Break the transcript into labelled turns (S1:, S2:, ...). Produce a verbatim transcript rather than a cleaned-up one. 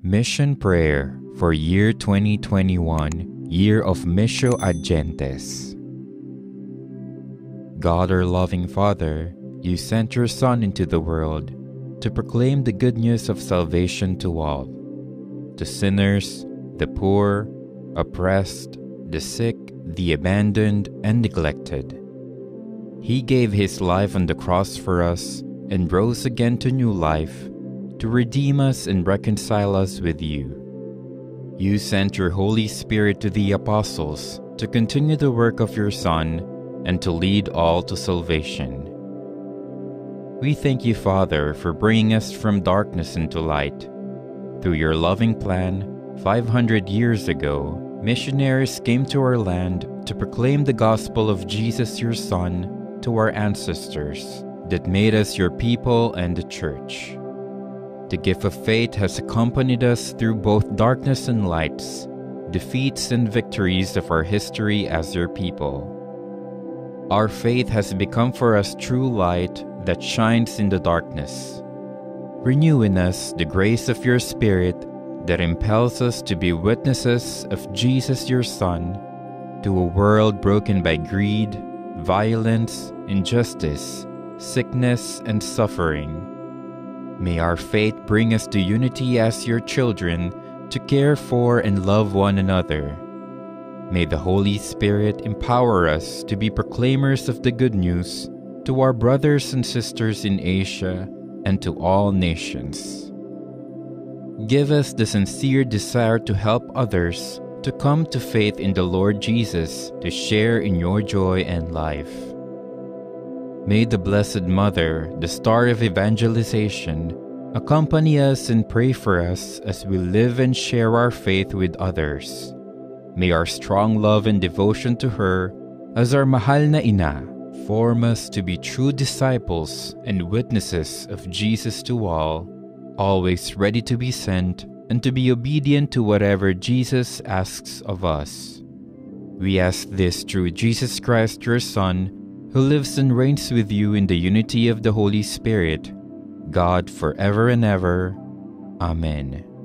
S1: Mission Prayer for Year twenty twenty-one, Year of Missio at Gentes. God, our loving Father, you sent your Son into the world to proclaim the good news of salvation to all, to sinners, the poor, oppressed, the sick, the abandoned, and neglected. He gave his life on the cross for us and rose again to new life to redeem us and reconcile us with you. You sent your Holy Spirit to the apostles to continue the work of your Son and to lead all to salvation. We thank you, Father, for bringing us from darkness into light. Through your loving plan, five hundred years ago, missionaries came to our land to proclaim the gospel of Jesus, your Son, to our ancestors that made us your people and the Church. The gift of faith has accompanied us through both darkness and lights, defeats and victories of our history as your people. Our faith has become for us true light that shines in the darkness. Renew in us the grace of your Spirit that impels us to be witnesses of Jesus, your Son, to a world broken by greed, violence, injustice, sickness, and suffering. May our faith bring us to unity as your children to care for and love one another. May the Holy Spirit empower us to be proclaimers of the good news to our brothers and sisters in Asia and to all nations. Give us the sincere desire to help others to come to faith in the Lord Jesus to share in your joy and life. May the Blessed Mother, the star of evangelization, accompany us and pray for us as we live and share our faith with others. May our strong love and devotion to her as our mahal na ina form us to be true disciples and witnesses of Jesus to all, always ready to be sent and to be obedient to whatever Jesus asks of us. We ask this through Jesus Christ, your Son, who lives and reigns with you in the unity of the Holy Spirit, God forever and ever. Amen.